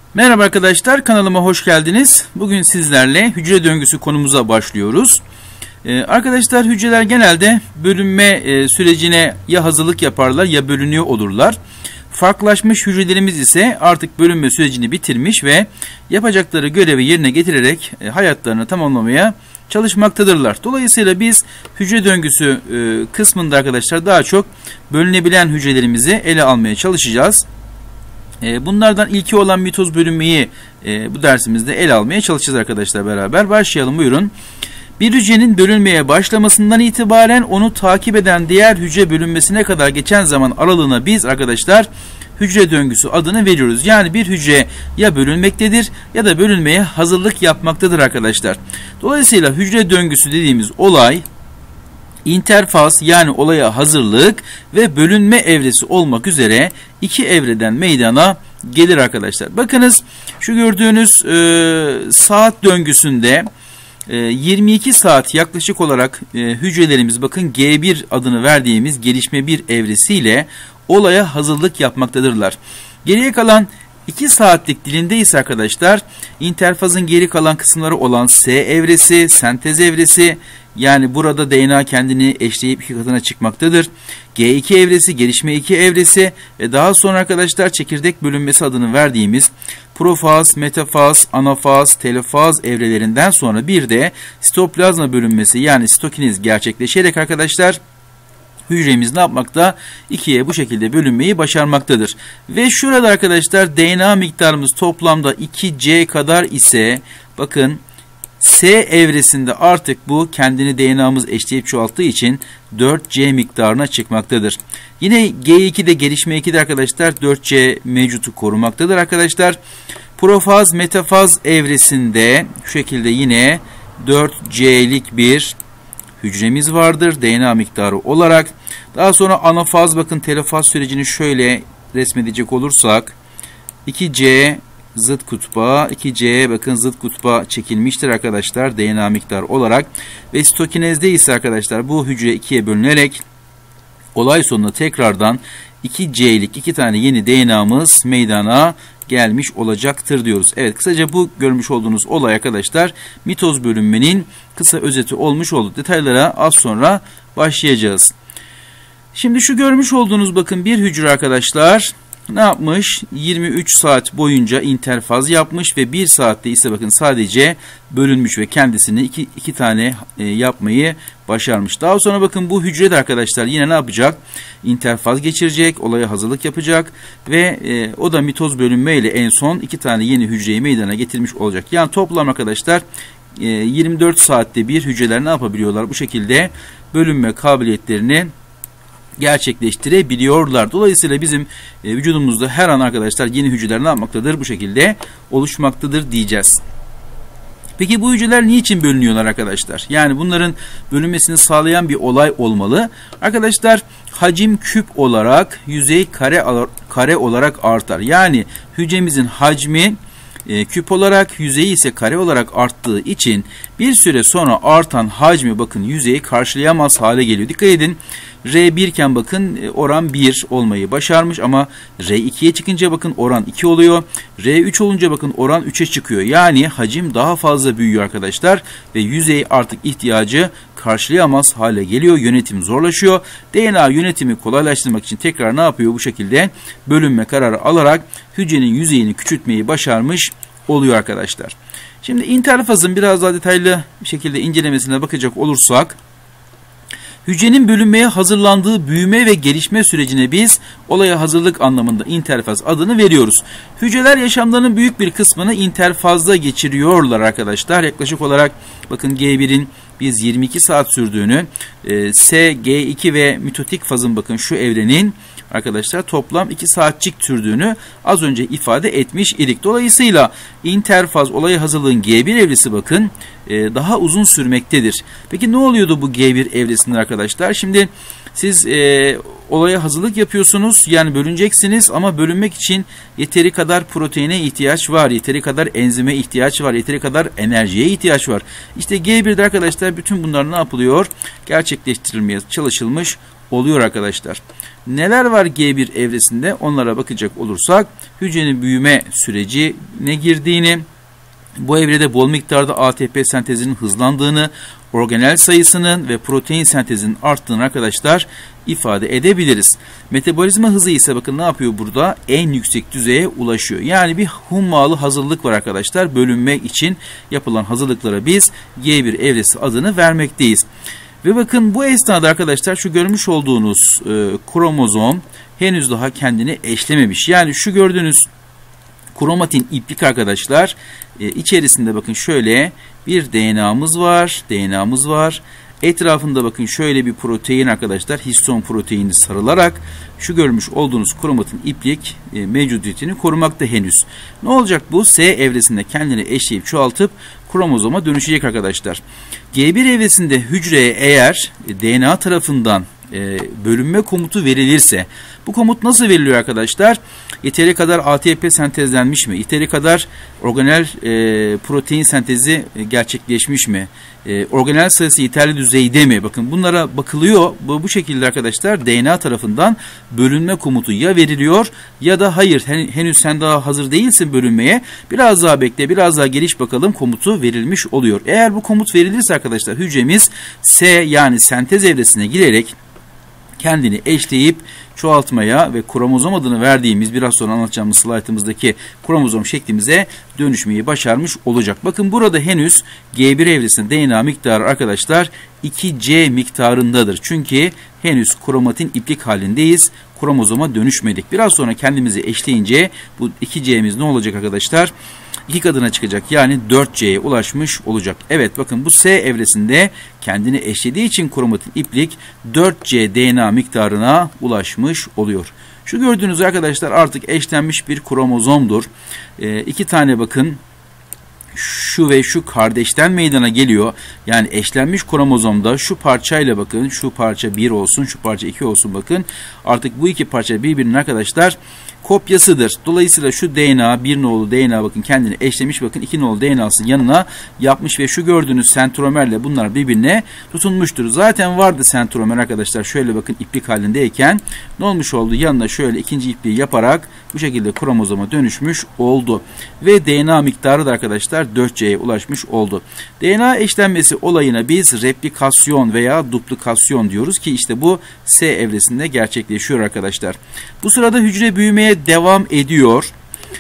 Merhaba arkadaşlar, kanalıma hoş geldiniz. Bugün sizlerle hücre döngüsü konumuza başlıyoruz. Arkadaşlar hücreler genelde bölünme sürecine ya hazırlık yaparlar ya bölünüyor olurlar. Farklılaşmış hücrelerimiz ise artık bölünme sürecini bitirmiş ve yapacakları görevi yerine getirerek hayatlarını tamamlamaya çalışmaktadırlar. Dolayısıyla biz hücre döngüsü kısmında arkadaşlar daha çok bölünebilen hücrelerimizi ele almaya çalışacağız. Bunlardan ilki olan mitoz bölünmeyi bu dersimizde ele almaya çalışacağız arkadaşlar beraber. Başlayalım, buyurun. Bir hücrenin bölünmeye başlamasından itibaren onu takip eden diğer hücre bölünmesine kadar geçen zaman aralığına biz arkadaşlar hücre döngüsü adını veriyoruz. Yani bir hücre ya bölünmektedir ya da bölünmeye hazırlık yapmaktadır arkadaşlar. Dolayısıyla hücre döngüsü dediğimiz olay interfaz, yani olaya hazırlık ve bölünme evresi olmak üzere iki evreden meydana gelir arkadaşlar. Bakınız şu gördüğünüz saat döngüsünde 22 saat yaklaşık olarak hücrelerimiz bakın G1 adını verdiğimiz gelişme 1 evresiyle olaya hazırlık yapmaktadırlar. Geriye kalan 2 saatlik dilinde ise arkadaşlar interfazın geri kalan kısımları olan S evresi, sentez evresi, yani burada DNA kendini eşleyip iki katına çıkmaktadır. G2 evresi, gelişme 2 evresi ve daha sonra arkadaşlar çekirdek bölünmesi adını verdiğimiz profaz, metafaz, anafaz, telofaz evrelerinden sonra bir de sitoplazma bölünmesi yani sitokinez gerçekleşerek arkadaşlar hücremiz ne yapmakta? İkiye bu şekilde bölünmeyi başarmaktadır. Ve şurada arkadaşlar DNA miktarımız toplamda 2C kadar ise bakın S evresinde artık bu kendini DNA'mız eşleyip çoğalttığı için 4C miktarına çıkmaktadır. Yine G2'de gelişme 2'de arkadaşlar 4C mevcutu korumaktadır arkadaşlar. Profaz, metafaz evresinde şu şekilde yine 4C'lik bir hücremiz vardır DNA miktarı olarak. Daha sonra anafaz, bakın telofaz sürecini şöyle resmedecek olursak 2C zıt kutba, 2C bakın zıt kutba çekilmiştir arkadaşlar DNA miktarı olarak. Ve sitokinezde ise arkadaşlar bu hücre ikiye bölünerek olay sonunda tekrardan 2C'lik iki tane yeni DNA'mız meydana gelmiş olacaktır diyoruz. Evet, kısaca bu görmüş olduğunuz olay arkadaşlar mitoz bölünmenin kısa özeti olmuş oldu. Detaylara az sonra başlayacağız. Şimdi şu görmüş olduğunuz bakın bir hücre arkadaşlar ne yapmış? 23 saat boyunca interfaz yapmış ve 1 saatte ise bakın sadece bölünmüş ve kendisini iki tane yapmayı başarmış. Daha sonra bakın bu hücre de arkadaşlar yine ne yapacak? İnterfaz geçirecek, olaya hazırlık yapacak ve o da mitoz bölünme ile en son 2 tane yeni hücreyi meydana getirmiş olacak. Yani toplam arkadaşlar 24 saatte bir hücreler ne yapabiliyorlar? Bu şekilde bölünme kabiliyetlerini gerçekleştirebiliyorlar. Dolayısıyla bizim vücudumuzda her an arkadaşlar yeni hücreler ne yapmaktadır? Bu şekilde oluşmaktadır diyeceğiz. Peki bu hücreler niçin bölünüyorlar arkadaşlar? Yani bunların bölünmesini sağlayan bir olay olmalı. Arkadaşlar hacim küp olarak, yüzey kare olarak artar. Yani hücremizin hacmi küp olarak, yüzeyi ise kare olarak arttığı için bir süre sonra artan hacmi bakın yüzeyi karşılayamaz hale geliyor. Dikkat edin, R1 iken bakın oran 1 olmayı başarmış ama R2'ye çıkınca bakın oran 2 oluyor. R3 olunca bakın oran 3'e çıkıyor. Yani hacim daha fazla büyüyor arkadaşlar ve yüzey artık ihtiyacı karşılayamaz hale geliyor. Yönetim zorlaşıyor. DNA yönetimi kolaylaştırmak için tekrar ne yapıyor? Bu şekilde bölünme kararı alarak hücrenin yüzeyini küçültmeyi başarmış oluyor arkadaşlar. Şimdi interfazın biraz daha detaylı bir şekilde incelemesine bakacak olursak hücrenin bölünmeye hazırlandığı büyüme ve gelişme sürecine biz olaya hazırlık anlamında interfaz adını veriyoruz. Hücreler yaşamlarının büyük bir kısmını interfazda geçiriyorlar arkadaşlar. Yaklaşık olarak bakın G1'in biz 22 saat sürdüğünü, S, G2 ve mitotik fazın bakın şu evrenin arkadaşlar toplam 2 saatçik sürdüğünü az önce ifade etmiş idik. Dolayısıyla interfaz olaya hazırlığın G1 evresi bakın daha uzun sürmektedir. Peki ne oluyordu bu G1 evresinde arkadaşlar? Şimdi siz olaya hazırlık yapıyorsunuz, yani bölüneceksiniz ama bölünmek için yeteri kadar proteine ihtiyaç var, yeteri kadar enzime ihtiyaç var, yeteri kadar enerjiye ihtiyaç var. İşte G1'de arkadaşlar bütün bunlar ne yapılıyor? Gerçekleştirilmeye çalışılmış oluyor arkadaşlar. Neler var G1 evresinde onlara bakacak olursak hücrenin büyüme sürecine girdiğini, bu evrede bol miktarda ATP sentezinin hızlandığını, organel sayısının ve protein sentezinin arttığını arkadaşlar ifade edebiliriz. Metabolizma hızı ise bakın ne yapıyor burada? En yüksek düzeye ulaşıyor. Yani bir hummalı hazırlık var arkadaşlar. Bölünmek için yapılan hazırlıklara biz G1 evresi adını vermekteyiz. Ve bakın bu esnada arkadaşlar şu görmüş olduğunuz kromozom henüz daha kendini eşlememiş. Yani şu gördüğünüz kromatin iplik arkadaşlar içerisinde bakın şöyle bir DNA'mız var. Etrafında bakın şöyle bir protein arkadaşlar, histon proteini sarılarak şu görmüş olduğunuz kromatin iplik mevcudiyetini korumakta henüz. Ne olacak bu? S evresinde kendini eşleyip çoğaltıp kromozoma dönüşecek arkadaşlar. G1 evresinde hücreye eğer DNA tarafından bölünme komutu verilirse, bu komut nasıl veriliyor arkadaşlar? Yeteri kadar ATP sentezlenmiş mi? Yeteri kadar organel protein sentezi gerçekleşmiş mi? Organel sayısı yeterli düzeyde mi? Bakın bunlara bakılıyor. Bu şekilde arkadaşlar DNA tarafından bölünme komutu ya veriliyor ya da hayır henüz sen daha hazır değilsin bölünmeye. Biraz daha bekle, biraz daha geliş bakalım komutu verilmiş oluyor. Eğer bu komut verilirse arkadaşlar hücremiz S yani sentez evresine girerek kendini eşleyip çoğaltmaya ve kromozom adını verdiğimiz biraz sonra anlatacağımız slaytımızdaki kromozom şeklimize dönüşmeyi başarmış olacak. Bakın burada henüz G1 evresinde DNA miktarı arkadaşlar 2C miktarındadır. Çünkü henüz kromatin iplik halindeyiz. Kromozoma dönüşmedik. Biraz sonra kendimizi eşleyince bu 2C'miz ne olacak arkadaşlar? 2 katına çıkacak. Yani 4C'ye ulaşmış olacak. Evet bakın bu S evresinde kendini eşlediği için kromatin iplik 4C DNA miktarına ulaşmış oluyor. Şu gördüğünüz arkadaşlar artık eşlenmiş bir kromozomdur. 2 tane bakın şu ve şu kardeşten meydana geliyor. Yani eşlenmiş kromozomda şu parçayla bakın şu parça 1 olsun şu parça 2 olsun bakın. Artık bu iki parça birbirinin arkadaşlar kopyasıdır. Dolayısıyla şu DNA bir nolu DNA bakın kendini eşlemiş bakın 2 nolu DNA'sı yanına yapmış ve şu gördüğünüz sentromerle bunlar birbirine tutunmuştur. Zaten vardı sentromer arkadaşlar şöyle bakın iplik halindeyken ne olmuş oldu? Yanına şöyle ikinci ipliği yaparak bu şekilde kromozoma dönüşmüş oldu. Ve DNA miktarı da arkadaşlar 4C'ye ulaşmış oldu. DNA eşlenmesi olayına biz replikasyon veya duplikasyon diyoruz ki işte bu S evresinde gerçekleşiyor arkadaşlar. Bu sırada hücre büyümeye devam ediyor.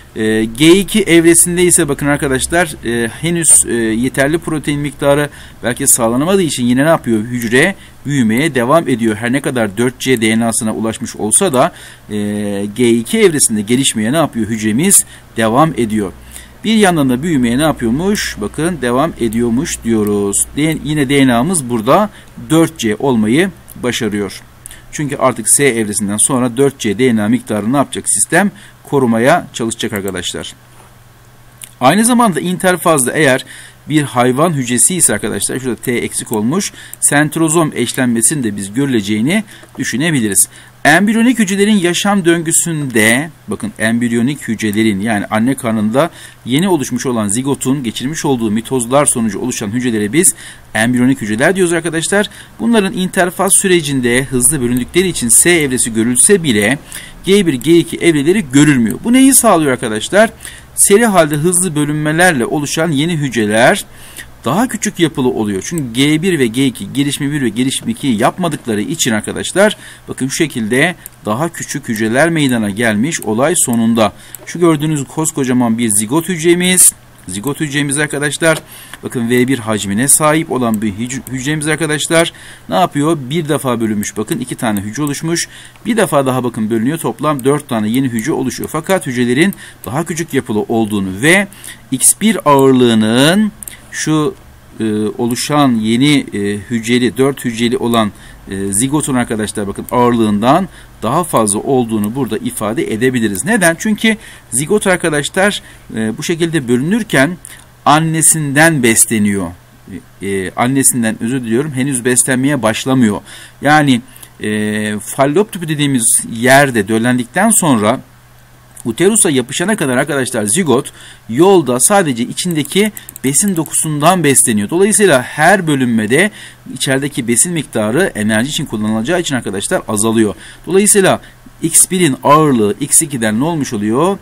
G2 evresinde ise bakın arkadaşlar henüz yeterli protein miktarı belki sağlanamadığı için yine ne yapıyor? Hücre büyümeye devam ediyor. Her ne kadar 4C DNA'sına ulaşmış olsa da G2 evresinde gelişmeye ne yapıyor? Hücremiz devam ediyor. Bir yandan da büyümeye ne yapıyormuş? Bakın devam ediyormuş diyoruz. Yine DNA'mız burada 4C olmayı başarıyor. Çünkü artık S evresinden sonra 4C DNA miktarını ne yapacak sistem? Korumaya çalışacak arkadaşlar. Aynı zamanda interfazda eğer bir hayvan hücresi ise arkadaşlar şurada T eksik olmuş. Sentrozom eşlenmesinin de biz görüleceğini düşünebiliriz. Embriyonik hücrelerin yaşam döngüsünde bakın embriyonik hücrelerin yani anne karnında yeni oluşmuş olan zigotun geçirmiş olduğu mitozlar sonucu oluşan hücrelere biz embriyonik hücreler diyoruz arkadaşlar. Bunların interfaz sürecinde hızlı bölündükleri için S evresi görülse bile G1, G2 evreleri görülmüyor. Bu neyi sağlıyor arkadaşlar? Seri halde hızlı bölünmelerle oluşan yeni hücreler daha küçük yapılı oluyor. Çünkü G1 ve G2 gelişme 1 ve gelişme 2 yapmadıkları için arkadaşlar bakın şu şekilde daha küçük hücreler meydana gelmiş olay sonunda. Şu gördüğünüz koskocaman bir zigot hücremiz. Zigot hücremiz arkadaşlar bakın V1 hacmine sahip olan bir hücremiz arkadaşlar ne yapıyor? Bir defa bölünmüş bakın 2 tane hücre oluşmuş. Bir defa daha bakın bölünüyor toplam 4 tane yeni hücre oluşuyor. Fakat hücrelerin daha küçük yapılı olduğunu ve X1 ağırlığının şu oluşan yeni hücreli 4 hücreli olan zigotun arkadaşlar bakın ağırlığından daha fazla olduğunu burada ifade edebiliriz. Neden? Çünkü zigot arkadaşlar bu şekilde bölünürken annesinden besleniyor. Annesinden özür diliyorum henüz beslenmeye başlamıyor. Yani fallop tüpü dediğimiz yerde döllendikten sonra Uterusa yapışana kadar arkadaşlar zigot yolda sadece içindeki besin dokusundan besleniyor. Dolayısıyla her bölünmede içerideki besin miktarı enerji için kullanılacağı için arkadaşlar azalıyor. Dolayısıyla X1'in ağırlığı X2'den ne olmuş oluyor?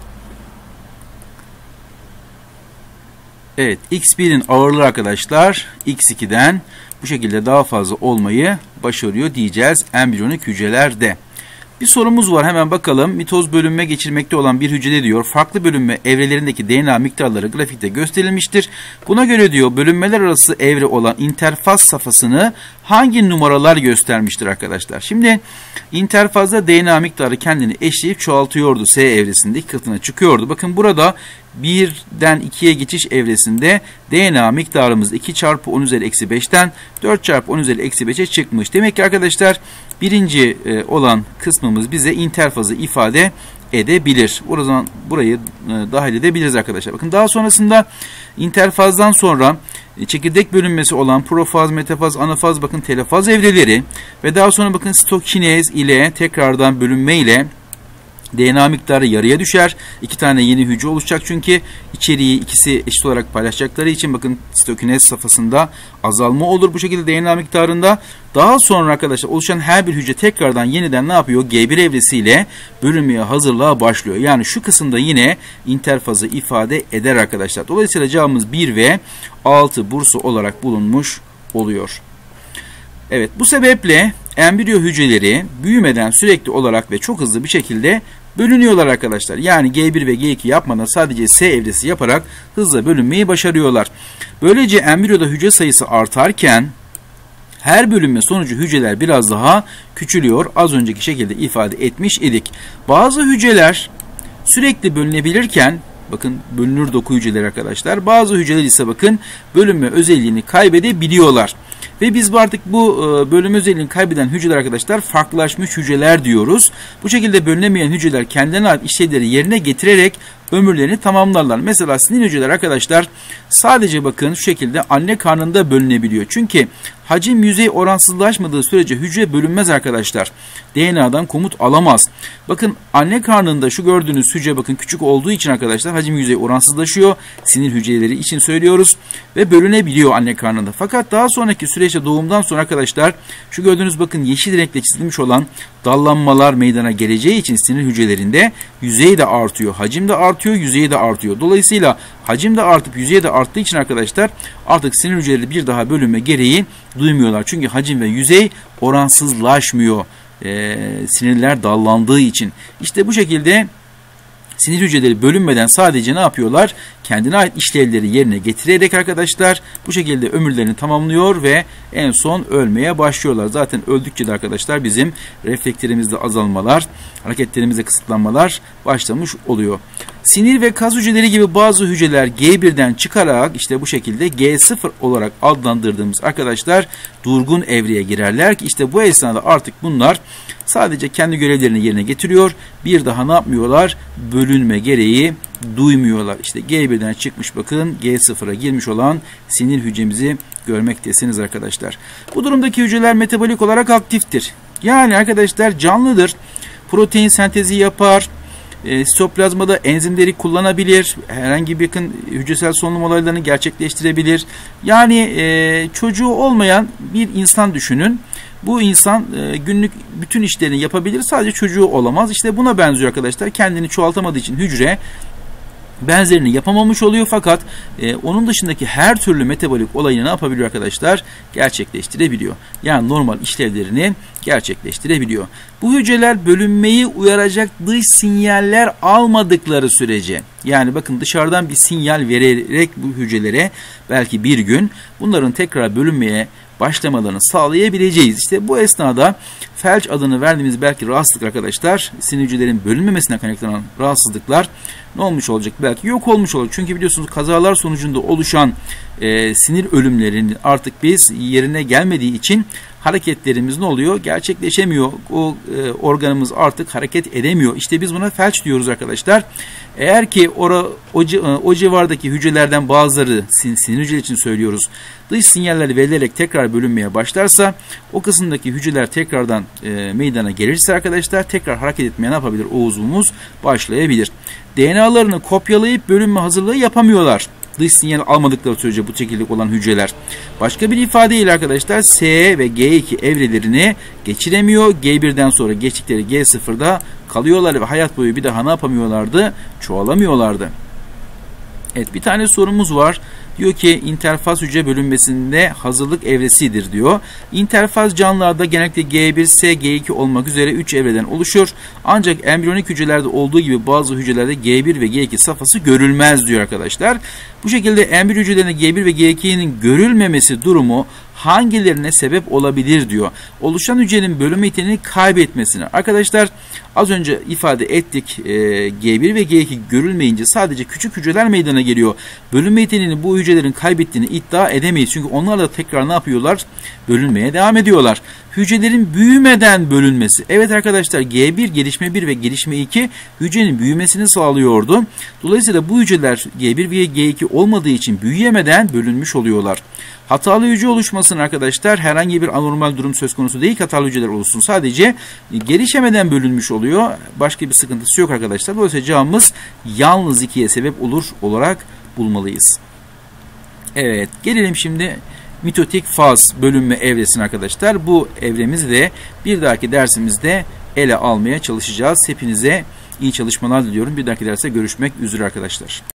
Evet, X1'in ağırlığı arkadaşlar X2'den bu şekilde daha fazla olmayı başarıyor diyeceğiz embriyonik hücrelerde. Bir sorumuz var, hemen bakalım. Mitoz bölünme geçirmekte olan bir hücrede diyor farklı bölünme evrelerindeki DNA miktarları grafikte gösterilmiştir. Buna göre diyor bölünmeler arası evre olan interfaz safhasını hangi numaralar göstermiştir arkadaşlar? Şimdi interfazda DNA miktarı kendini eşleyip çoğaltıyordu. S evresinde katına çıkıyordu. Bakın burada 1'den 2'ye geçiş evresinde DNA miktarımız 2 çarpı 10 üzeri eksi 5'ten 4 çarpı 10 üzeri eksi 5'e çıkmış. Demek ki arkadaşlar birinci olan kısmımız bize interfazı ifade edebilir. O zaman burayı dahil edebiliriz arkadaşlar. Bakın daha sonrasında interfazdan sonra çekirdek bölünmesi olan profaz, metafaz, anafaz, bakın telofaz evreleri ve daha sonra bakın sitokinez ile tekrardan bölünme ile DNA miktarı yarıya düşer. 2 tane yeni hücre oluşacak çünkü içeriği ikisi eşit olarak paylaşacakları için bakın sitokinez safhasında azalma olur bu şekilde DNA miktarında. Daha sonra arkadaşlar oluşan her bir hücre tekrardan yeniden ne yapıyor? G1 evresiyle bölünmeye hazırlığa başlıyor. Yani şu kısımda yine interfazı ifade eder arkadaşlar. Dolayısıyla cevabımız 1 ve 6 bursu olarak bulunmuş oluyor. Evet, bu sebeple embriyo hücreleri büyümeden sürekli olarak ve çok hızlı bir şekilde bölünüyorlar arkadaşlar. Yani G1 ve G2 yapmadan sadece S evresi yaparak hızla bölünmeyi başarıyorlar. Böylece embriyoda hücre sayısı artarken her bölünme sonucu hücreler biraz daha küçülüyor. Az önceki şekilde ifade etmiş idik. Bazı hücreler sürekli bölünebilirken bakın bölünür doku hücreleri arkadaşlar. Bazı hücreler ise bakın bölünme özelliğini kaybedebiliyorlar. Ve biz artık bu bölünme özelliğini kaybeden hücreler arkadaşlar farklılaşmış hücreler diyoruz. Bu şekilde bölünemeyen hücreler kendilerine ait işlevleri yerine getirerek ömürlerini tamamlarlar. Mesela sinir hücreler arkadaşlar sadece bakın şu şekilde anne karnında bölünebiliyor. Çünkü hacim yüzey oransızlaşmadığı sürece hücre bölünmez arkadaşlar. DNA'dan komut alamaz. Bakın anne karnında şu gördüğünüz hücre bakın küçük olduğu için arkadaşlar hacim yüzey oransızlaşıyor. Sinir hücreleri için söylüyoruz ve bölünebiliyor anne karnında. Fakat daha sonraki süreçte doğumdan sonra arkadaşlar şu gördüğünüz bakın yeşil renkle çizilmiş olan dallanmalar meydana geleceği için sinir hücrelerinde yüzey de artıyor, hacim de artıyor, yüzey de artıyor. Dolayısıyla hacim de artıp yüzey de arttığı için arkadaşlar artık sinir hücreleri bir daha bölünme gereği duymuyorlar. Çünkü hacim ve yüzey oransızlaşmıyor. Sinirler dallandığı için. İşte bu şekilde sinir hücreleri bölünmeden sadece ne yapıyorlar? Kendine ait işlevleri yerine getirerek arkadaşlar bu şekilde ömürlerini tamamlıyor ve en son ölmeye başlıyorlar. Zaten öldükçe de arkadaşlar bizim reflekslerimizde azalmalar, hareketlerimizde kısıtlanmalar başlamış oluyor. Sinir ve kas hücreleri gibi bazı hücreler G1'den çıkarak işte bu şekilde G0 olarak adlandırdığımız arkadaşlar durgun evreye girerler ki işte bu esnada artık bunlar sadece kendi görevlerini yerine getiriyor. Bir daha ne yapmıyorlar? Bölünme gereği duymuyorlar. İşte G1'den çıkmış bakın G0'a girmiş olan sinir hücremizi görmektesiniz arkadaşlar. Bu durumdaki hücreler metabolik olarak aktiftir. Yani arkadaşlar canlıdır. Protein sentezi yapar. Sitoplazmada enzimleri kullanabilir. Herhangi bir hücresel solunum olaylarını gerçekleştirebilir. Yani çocuğu olmayan bir insan düşünün. Bu insan günlük bütün işlerini yapabilir. Sadece çocuğu olamaz. İşte buna benziyor arkadaşlar. Kendini çoğaltamadığı için hücre benzerini yapamamış oluyor fakat onun dışındaki her türlü metabolik olayını ne yapabiliyor arkadaşlar? Gerçekleştirebiliyor. Yani normal işlevlerini gerçekleştirebiliyor. Bu hücreler bölünmeyi uyaracak dış sinyaller almadıkları sürece yani bakın dışarıdan bir sinyal vererek bu hücrelere belki bir gün bunların tekrar bölünmeye başlamalarını sağlayabileceğiz. İşte bu esnada felç adını verdiğimiz belki rahatsızlık arkadaşlar sinir hücrelerin bölünmemesine kaynaklanan rahatsızlıklar ne olmuş olacak? Belki yok olmuş olacak. Çünkü biliyorsunuz kazalar sonucunda oluşan sinir ölümlerinin artık biz yerine gelmediği için hareketlerimiz ne oluyor? Gerçekleşemiyor. O organımız artık hareket edemiyor. İşte biz buna felç diyoruz arkadaşlar. Eğer ki o civardaki hücrelerden bazıları, sinir hücreleri için söylüyoruz, dış sinyaller verilerek tekrar bölünmeye başlarsa, o kısımdaki hücreler tekrardan meydana gelirse arkadaşlar, tekrar hareket etmeye ne yapabilir? O uzvumuz başlayabilir. DNA'larını kopyalayıp bölünme hazırlığı yapamıyorlar. Dış sinyal almadıkları sürece bu çekirdek olan hücreler. Başka bir ifadeyle arkadaşlar S ve G2 evrelerini geçiremiyor. G1'den sonra geçtikleri G0'da kalıyorlar ve hayat boyu bir daha ne yapamıyorlardı? Çoğalamıyorlardı. Evet, bir tane sorumuz var. Diyor ki interfaz hücre bölünmesinde hazırlık evresidir diyor. İnterfaz canlılarda genellikle G1, S, G2 olmak üzere 3 evreden oluşur. Ancak embriyonik hücrelerde olduğu gibi bazı hücrelerde G1 ve G2 safhası görülmez diyor arkadaşlar. Bu şekilde embriyo hücrelerinde G1 ve G2'nin görülmemesi durumu hangilerine sebep olabilir diyor. Oluşan hücrenin bölünme yeteneğini kaybetmesine. Arkadaşlar az önce ifade ettik, G1 ve G2 görülmeyince sadece küçük hücreler meydana geliyor. Bölünme yeteneğini bu hücrelerin kaybettiğini iddia edemeyiz. Çünkü onlar da tekrar ne yapıyorlar? Bölünmeye devam ediyorlar. Hücrelerin büyümeden bölünmesi. Evet arkadaşlar, G1, gelişme 1 ve gelişme 2 hücrenin büyümesini sağlıyordu. Dolayısıyla bu hücreler G1 ve G2 olmadığı için büyüyemeden bölünmüş oluyorlar. Hatalı hücre oluşmasının arkadaşlar herhangi bir anormal durum söz konusu değil. Hatalı hücreler oluşsun. Sadece gelişemeden bölünmüş oluyor. Başka bir sıkıntısı yok arkadaşlar. Dolayısıyla cevabımız yalnız 2'ye sebep olur olarak bulmalıyız. Evet, gelelim şimdi mitotik faz bölünme evresine arkadaşlar. Bu evremizi de bir dahaki dersimizde ele almaya çalışacağız. Hepinize iyi çalışmalar diliyorum. Bir dahaki derste görüşmek üzere arkadaşlar.